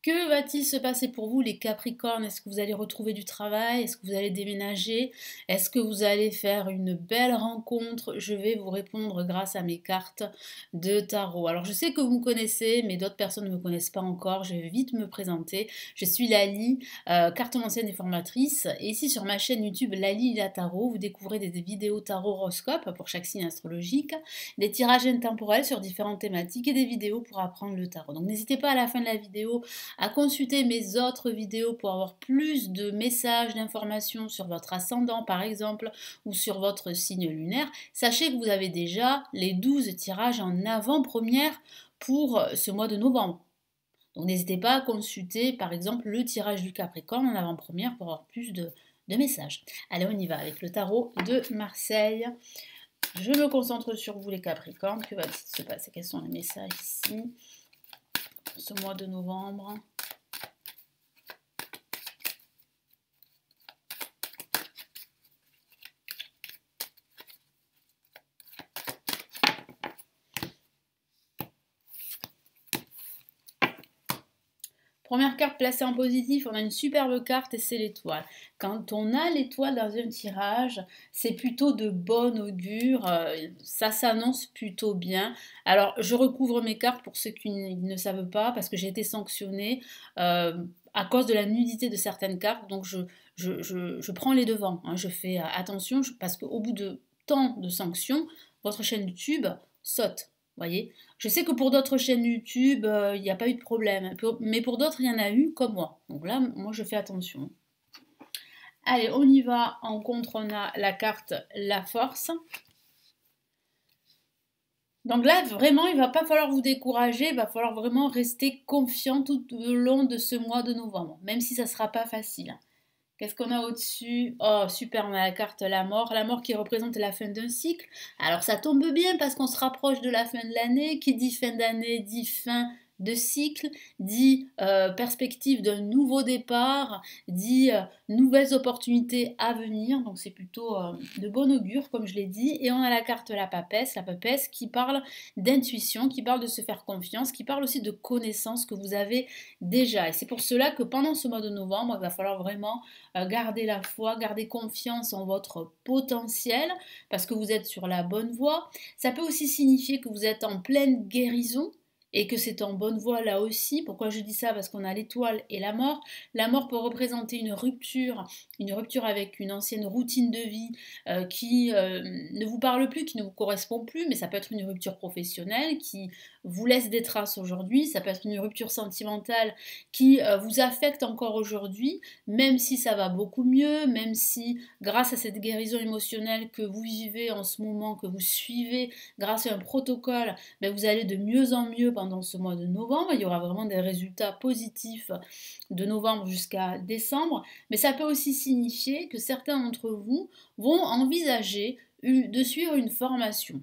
Que va-t-il se passer pour vous, les Capricornes? Est-ce que vous allez retrouver du travail? Est-ce que vous allez déménager? Est-ce que vous allez faire une belle rencontre? Je vais vous répondre grâce à mes cartes de tarot. Alors, je sais que vous me connaissez, mais d'autres personnes ne me connaissent pas encore. Je vais vite me présenter. Je suis Lali, cartomancienne et formatrice. Et ici, sur ma chaîne YouTube Lali la Tarot, vous découvrez des vidéos tarot horoscope pour chaque signe astrologique, des tirages intemporels sur différentes thématiques et des vidéos pour apprendre le tarot. Donc, n'hésitez pas à la fin de la vidéo à consulter mes autres vidéos pour avoir plus de messages, d'informations sur votre ascendant par exemple ou sur votre signe lunaire. Sachez que vous avez déjà les 12 tirages en avant-première pour ce mois de novembre. Donc n'hésitez pas à consulter par exemple le tirage du Capricorne en avant-première pour avoir plus de messages. Allez, on y va avec le tarot de Marseille. Je me concentre sur vous les Capricornes. Que va-t-il se passer? Quels sont les messages ici ce mois de novembre? Première carte placée en positif, on a une superbe carte et c'est l'étoile. Quand on a l'étoile dans un tirage, c'est plutôt de bon augure, ça s'annonce plutôt bien. Alors, je recouvre mes cartes pour ceux qui ne savent pas, parce que j'ai été sanctionnée à cause de la nudité de certaines cartes, donc je prends les devants, hein, je fais attention, parce qu'au bout de tant de sanctions, votre chaîne YouTube saute. Voyez, je sais que pour d'autres chaînes YouTube, il n'y a pas eu de problème, mais pour d'autres, il y en a eu, comme moi. Donc là, moi, je fais attention. Allez, on y va. En contre, on a la carte La Force. Donc là, vraiment, il ne va pas falloir vous décourager, il va falloir vraiment rester confiant tout au long de ce mois de novembre, même si ça ne sera pas facile. Qu'est-ce qu'on a au-dessus? Oh, super, on a la carte la mort qui représente la fin d'un cycle. Alors ça tombe bien parce qu'on se rapproche de la fin de l'année. Qui dit fin d'année dit fin de cycle, dit perspective d'un nouveau départ, dit nouvelles opportunités à venir. Donc c'est plutôt de bon augure, comme je l'ai dit. Et on a la carte la papesse qui parle d'intuition, qui parle de se faire confiance, qui parle aussi de connaissances que vous avez déjà. Et c'est pour cela que pendant ce mois de novembre, il va falloir vraiment garder la foi, garder confiance en votre potentiel parce que vous êtes sur la bonne voie. Ça peut aussi signifier que vous êtes en pleine guérison et que c'est en bonne voie là aussi. Pourquoi je dis ça? Parce qu'on a l'étoile et la mort. La mort peut représenter une rupture avec une ancienne routine de vie qui ne vous parle plus, qui ne vous correspond plus, mais ça peut être une rupture professionnelle qui vous laisse des traces aujourd'hui, ça peut être une rupture sentimentale qui vous affecte encore aujourd'hui, même si ça va beaucoup mieux, même si grâce à cette guérison émotionnelle que vous vivez en ce moment, que vous suivez grâce à un protocole, ben vous allez de mieux en mieux pendant ce mois de novembre. Il y aura vraiment des résultats positifs de novembre jusqu'à décembre, mais ça peut aussi signifier que certains d'entre vous vont envisager de suivre une formation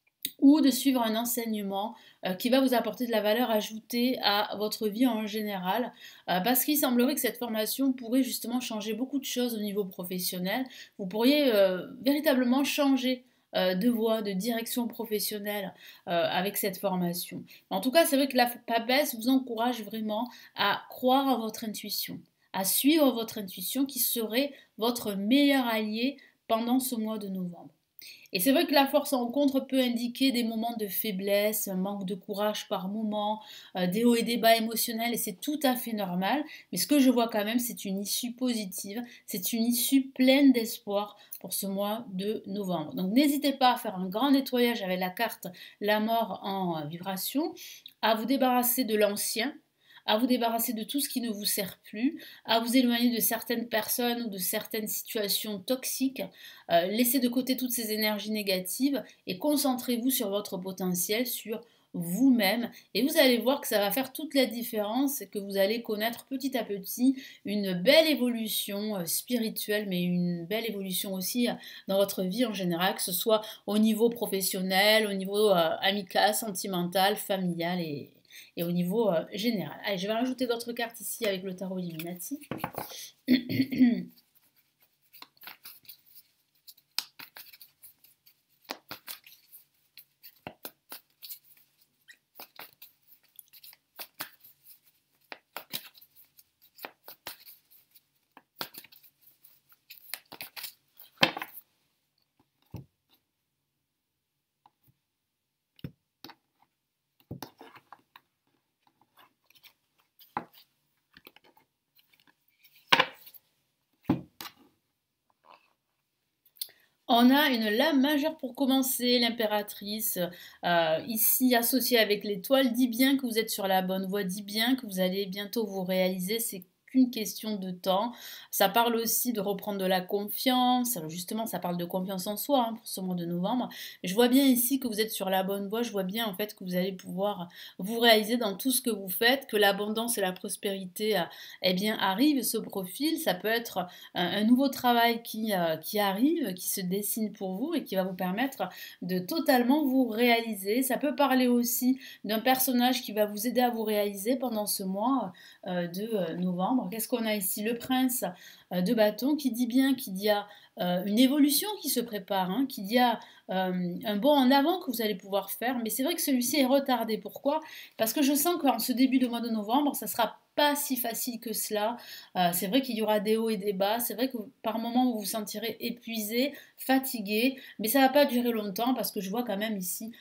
ou de suivre un enseignement qui va vous apporter de la valeur ajoutée à votre vie en général, parce qu'il semblerait que cette formation pourrait justement changer beaucoup de choses au niveau professionnel. Vous pourriez véritablement changer de voie, de direction professionnelle avec cette formation. En tout cas, c'est vrai que la papesse vous encourage vraiment à croire en votre intuition, à suivre votre intuition qui serait votre meilleur allié pendant ce mois de novembre. Et c'est vrai que la force en contre peut indiquer des moments de faiblesse, un manque de courage par moment, des hauts et des bas émotionnels, et c'est tout à fait normal. Mais ce que je vois quand même, c'est une issue positive, c'est une issue pleine d'espoir pour ce mois de novembre. Donc n'hésitez pas à faire un grand nettoyage avec la carte La Mort en vibration, à vous débarrasser de l'ancien, à vous débarrasser de tout ce qui ne vous sert plus, à vous éloigner de certaines personnes ou de certaines situations toxiques. Laissez de côté toutes ces énergies négatives et concentrez-vous sur votre potentiel, sur vous-même, et vous allez voir que ça va faire toute la différence et que vous allez connaître petit à petit une belle évolution spirituelle, mais une belle évolution aussi dans votre vie en général, que ce soit au niveau professionnel, au niveau amical, sentimental, familial et au niveau général. Allez, je vais rajouter d'autres cartes ici avec le tarot Illuminati. On a une lame majeure pour commencer, l'impératrice, ici associée avec l'étoile, dit bien que vous êtes sur la bonne voie, dit bien que vous allez bientôt vous réaliser, c'est qu'une question de temps. Ça parle aussi de reprendre de la confiance, justement ça parle de confiance en soi pour ce mois de novembre. Je vois bien ici que vous êtes sur la bonne voie, je vois bien en fait que vous allez pouvoir vous réaliser dans tout ce que vous faites, que l'abondance et la prospérité eh bien, arrivent, se profilent. Ça peut être un nouveau travail qui arrive, qui se dessine pour vous et qui va vous permettre de totalement vous réaliser. Ça peut parler aussi d'un personnage qui va vous aider à vous réaliser pendant ce mois de novembre. Qu'est-ce qu'on a ici? Le prince de bâton qui dit bien qu'il y a une évolution qui se prépare, qu'il y a un bond en avant que vous allez pouvoir faire, mais c'est vrai que celui-ci est retardé. Pourquoi? Parce que je sens qu'en ce début de mois de novembre, ça sera pas si facile que cela. C'est vrai qu'il y aura des hauts et des bas. C'est vrai que par moments vous vous sentirez épuisé, fatigué, mais ça va pas durer longtemps parce que je vois quand même ici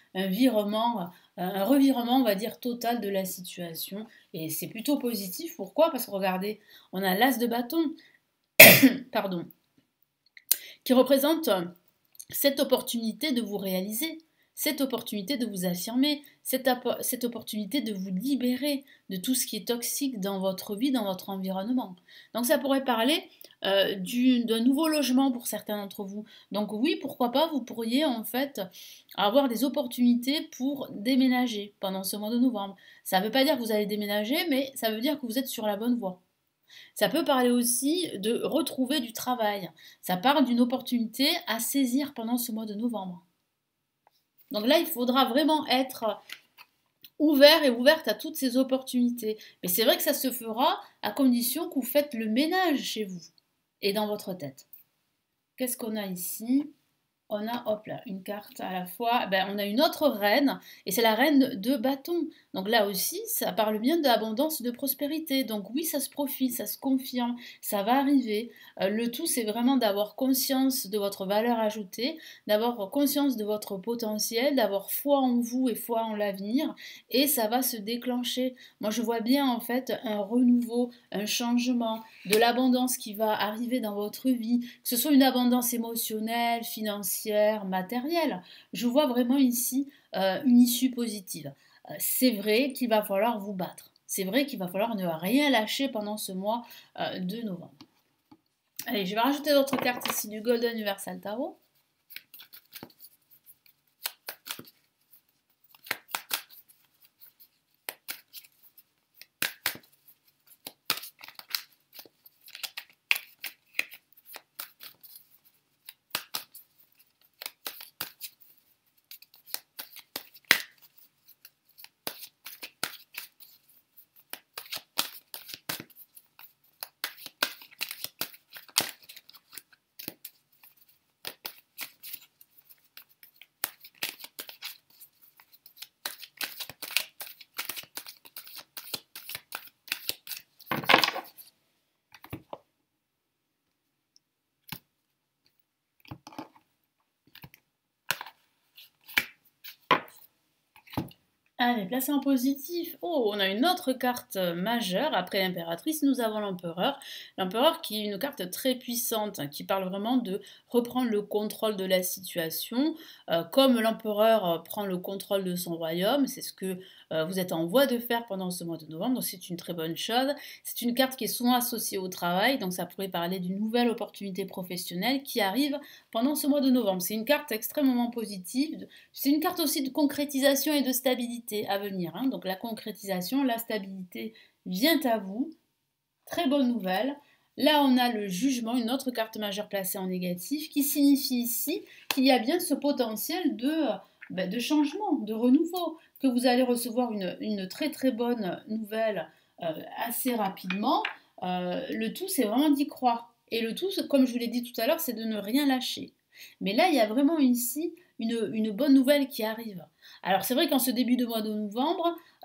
un revirement, on va dire, total de la situation. Et c'est plutôt positif. Pourquoi? Parce que regardez, on a l'as de bâton, pardon, qui représente cette opportunité de vous réaliser, cette opportunité de vous affirmer, cette opportunité de vous libérer de tout ce qui est toxique dans votre vie, dans votre environnement. Donc ça pourrait parler d'un nouveau logement pour certains d'entre vous. Donc oui, pourquoi pas, vous pourriez en fait avoir des opportunités pour déménager pendant ce mois de novembre. Ça ne veut pas dire que vous allez déménager, mais ça veut dire que vous êtes sur la bonne voie. Ça peut parler aussi de retrouver du travail. Ça parle d'une opportunité à saisir pendant ce mois de novembre. Donc là, il faudra vraiment être ouvert et ouverte à toutes ces opportunités. Mais c'est vrai que ça se fera à condition que vous faites le ménage chez vous et dans votre tête. Qu'est-ce qu'on a ici? On a, hop là, une carte à la fois. On a une autre reine, et c'est la reine de bâton. Donc là aussi, ça parle bien d'abondance et de prospérité. Donc oui, ça se profile, ça se confirme, ça va arriver. Le tout, c'est vraiment d'avoir conscience de votre valeur ajoutée, d'avoir conscience de votre potentiel, d'avoir foi en vous et foi en l'avenir, et ça va se déclencher. Moi, je vois bien en fait un renouveau, un changement, de l'abondance qui va arriver dans votre vie, que ce soit une abondance émotionnelle, financière, matérielle. Je vois vraiment ici une issue positive. C'est vrai qu'il va falloir vous battre. C'est vrai qu'il va falloir ne rien lâcher pendant ce mois de novembre. Allez, je vais rajouter d'autres cartes ici du Golden Universal Tarot. Allez, placé en positif. Oh, on a une autre carte majeure. Après l'impératrice, nous avons l'empereur. L'empereur qui est une carte très puissante, qui parle vraiment de reprendre le contrôle de la situation. Comme l'empereur prend le contrôle de son royaume, c'est ce que vous êtes en voie de faire pendant ce mois de novembre, donc c'est une très bonne chose. C'est une carte qui est souvent associée au travail, donc ça pourrait parler d'une nouvelle opportunité professionnelle qui arrive pendant ce mois de novembre. C'est une carte extrêmement positive. C'est une carte aussi de concrétisation et de stabilité à venir. Donc la concrétisation, la stabilité vient à vous. Très bonne nouvelle. Là, on a le jugement, une autre carte majeure placée en négatif, qui signifie ici qu'il y a bien ce potentiel de changement, de renouveau, que vous allez recevoir une très très bonne nouvelle assez rapidement. Le tout, c'est vraiment d'y croire. Et le tout, comme je vous l'ai dit tout à l'heure, c'est de ne rien lâcher. Mais là, il y a vraiment ici une bonne nouvelle qui arrive. Alors c'est vrai qu'en ce début de mois de novembre,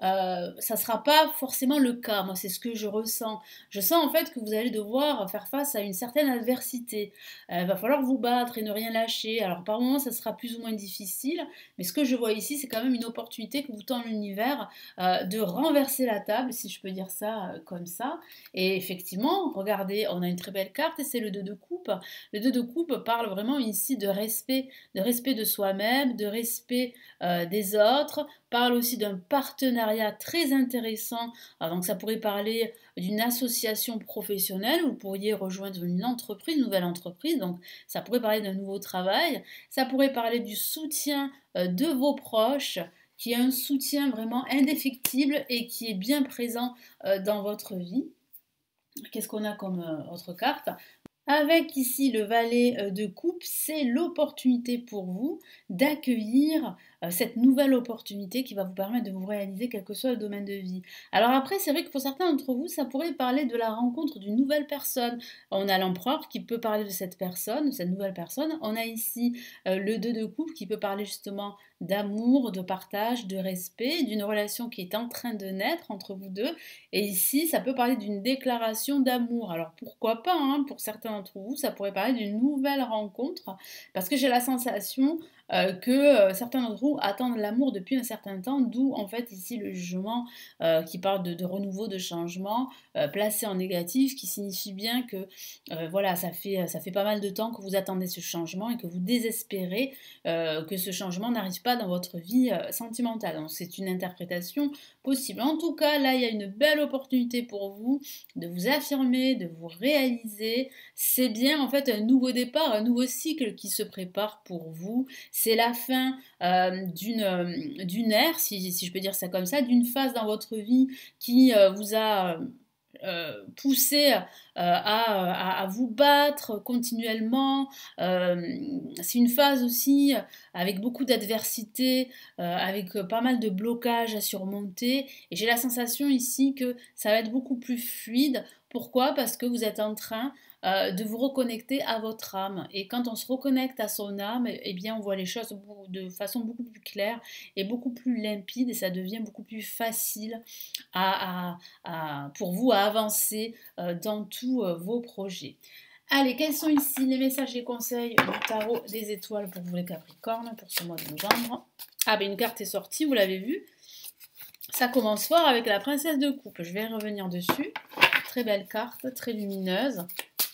ça ne sera pas forcément le cas. Moi, c'est ce que je ressens. Je sens en fait que vous allez devoir faire face à une certaine adversité. Il va falloir vous battre et ne rien lâcher. Alors par moments, ça sera plus ou moins difficile, mais ce que je vois ici, c'est quand même une opportunité que vous tend l'univers de renverser la table, si je peux dire ça comme ça. Et effectivement, regardez, on a une très belle carte et c'est le 2 de coupe. Le 2 de coupe parle vraiment ici de respect de soi-même, de respect des autres, parle aussi d'un partenariat très intéressant. Alors, donc ça pourrait parler d'une association professionnelle, vous pourriez rejoindre une entreprise, une nouvelle entreprise, donc ça pourrait parler d'un nouveau travail, ça pourrait parler du soutien de vos proches, qui est un soutien vraiment indéfectible et qui est bien présent dans votre vie. Qu'est-ce qu'on a comme autre carte? Avec ici le valet de coupe, c'est l'opportunité pour vous d'accueillir cette nouvelle opportunité qui va vous permettre de vous réaliser quel que soit le domaine de vie. Alors après, c'est vrai que pour certains d'entre vous, ça pourrait parler de la rencontre d'une nouvelle personne. On a l'empereur qui peut parler de cette personne, de cette nouvelle personne. On a ici le 2 de coupe qui peut parler justement d'amour, de partage, de respect, d'une relation qui est en train de naître entre vous deux. Et ici, ça peut parler d'une déclaration d'amour. Alors pourquoi pas, hein, pour certains d'entre vous, ça pourrait parler d'une nouvelle rencontre, parce que j'ai la sensation que certains d'entre vous attendent l'amour depuis un certain temps, d'où en fait ici le jugement qui parle de renouveau, de changement, placé en négatif, qui signifie bien que voilà, ça fait pas mal de temps que vous attendez ce changement et que vous désespérez que ce changement n'arrive pas dans votre vie sentimentale. Donc c'est une interprétation possible. En tout cas, là, il y a une belle opportunité pour vous de vous affirmer, de vous réaliser. C'est bien en fait un nouveau départ, un nouveau cycle qui se prépare pour vous. C'est la fin d'une ère, si je peux dire ça comme ça, d'une phase dans votre vie qui vous a poussé à vous battre continuellement. C'est une phase aussi avec beaucoup d'adversité, avec pas mal de blocages à surmonter. Et j'ai la sensation ici que ça va être beaucoup plus fluide. Pourquoi? Parce que vous êtes en train de vous reconnecter à votre âme. Et quand on se reconnecte à son âme, eh bien, on voit les choses de façon beaucoup plus claire et beaucoup plus limpide et ça devient beaucoup plus facile pour vous à avancer dans tous vos projets. Allez, quels sont ici les messages et conseils du tarot des étoiles pour vous les Capricornes pour ce mois de novembre? Ah ben une carte est sortie, vous l'avez vu. Ça commence fort avec la princesse de coupe. Je vais revenir dessus. Très belle carte, très lumineuse.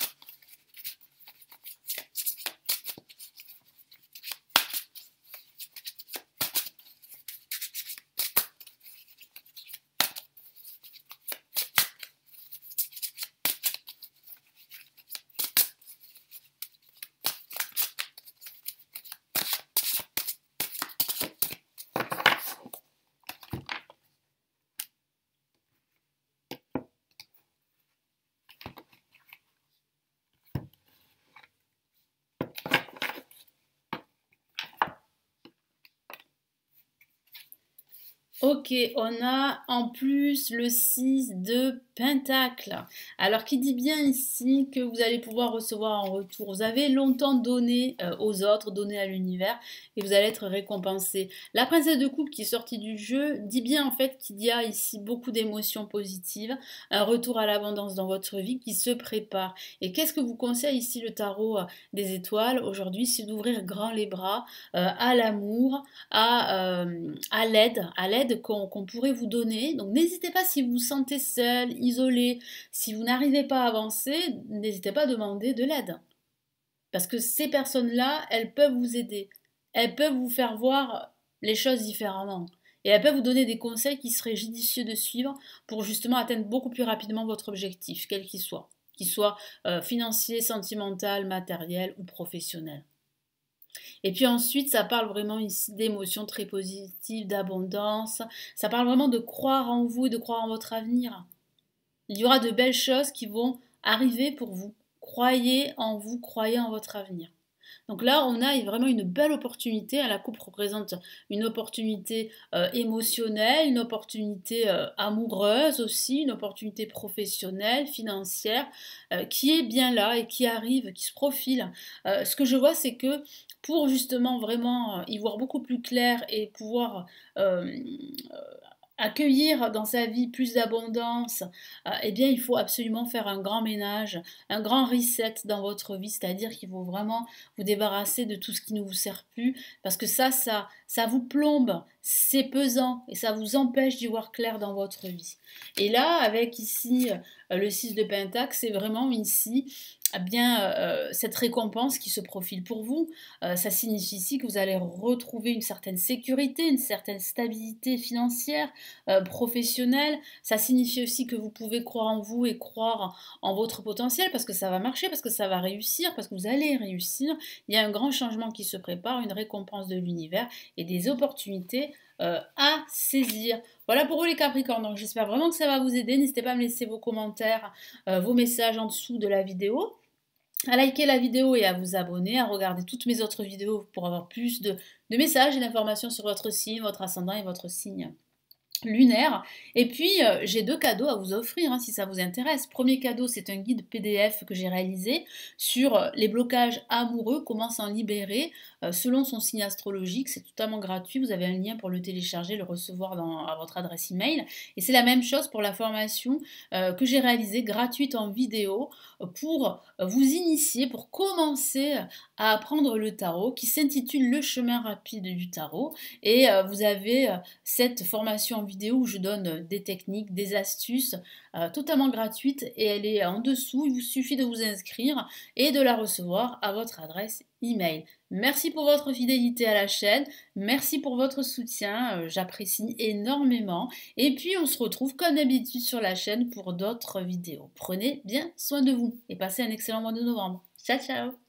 Ok, on a en plus le 6 de Pentacle. Alors, qui dit bien ici que vous allez pouvoir recevoir en retour. Vous avez longtemps donné aux autres, donné à l'univers, et vous allez être récompensé. La princesse de coupe qui est sortie du jeu dit bien en fait qu'il y a ici beaucoup d'émotions positives, un retour à l'abondance dans votre vie qui se prépare. Et qu'est-ce que vous conseille ici le tarot des étoiles aujourd'hui? C'est d'ouvrir grand les bras à l'amour, à l'aide qu'on pourrait vous donner. Donc n'hésitez pas si vous vous sentez seul, isolé, si vous n'arrivez pas à avancer, n'hésitez pas à demander de l'aide. Parce que ces personnes-là, elles peuvent vous aider. Elles peuvent vous faire voir les choses différemment. Et elles peuvent vous donner des conseils qui seraient judicieux de suivre pour justement atteindre beaucoup plus rapidement votre objectif, quel qu'il soit financier, sentimental, matériel ou professionnel. Et puis ensuite, ça parle vraiment ici d'émotions très positives, d'abondance. Ça parle vraiment de croire en vous et de croire en votre avenir. Il y aura de belles choses qui vont arriver pour vous. Croyez en vous, croyez en votre avenir. Donc là, on a vraiment une belle opportunité. La coupe représente une opportunité émotionnelle, une opportunité amoureuse aussi, une opportunité professionnelle, financière, qui est bien là et qui arrive, qui se profile. Ce que je vois, c'est que pour justement vraiment y voir beaucoup plus clair et pouvoir accueillir dans sa vie plus d'abondance, eh bien, il faut absolument faire un grand ménage, un grand reset dans votre vie. C'est-à-dire qu'il faut vraiment vous débarrasser de tout ce qui ne vous sert plus, parce que ça vous plombe, c'est pesant et ça vous empêche d'y voir clair dans votre vie. Et là, avec ici le 6 de Pentacle, c'est vraiment ici cette récompense qui se profile pour vous. Ça signifie ici que vous allez retrouver une certaine sécurité, une certaine stabilité financière, professionnelle. Ça signifie aussi que vous pouvez croire en vous et croire en votre potentiel parce que ça va marcher, parce que ça va réussir, parce que vous allez réussir. Il y a un grand changement qui se prépare, une récompense de l'univers et des opportunités à saisir. Voilà pour vous les Capricornes, donc j'espère vraiment que ça va vous aider. N'hésitez pas à me laisser vos commentaires, vos messages en dessous de la vidéo, à liker la vidéo et à vous abonner, à regarder toutes mes autres vidéos pour avoir plus de messages et d'informations sur votre signe, votre ascendant et votre signe lunaire. Et puis j'ai 2 cadeaux à vous offrir si ça vous intéresse. Premier cadeau, c'est un guide PDF que j'ai réalisé sur les blocages amoureux, comment s'en libérer selon son signe astrologique. C'est totalement gratuit, vous avez un lien pour le télécharger, le recevoir à votre adresse email. Et c'est la même chose pour la formation que j'ai réalisée gratuite en vidéo pour vous initier, pour commencer à apprendre le tarot, qui s'intitule Le chemin rapide du tarot. Et vous avez cette formation en vidéo où je donne des techniques, des astuces totalement gratuites et elle est en dessous. Il vous suffit de vous inscrire et de la recevoir à votre adresse email. Merci pour votre fidélité à la chaîne, merci pour votre soutien, j'apprécie énormément. Et puis on se retrouve comme d'habitude sur la chaîne pour d'autres vidéos. Prenez bien soin de vous et passez un excellent mois de novembre. Ciao ciao!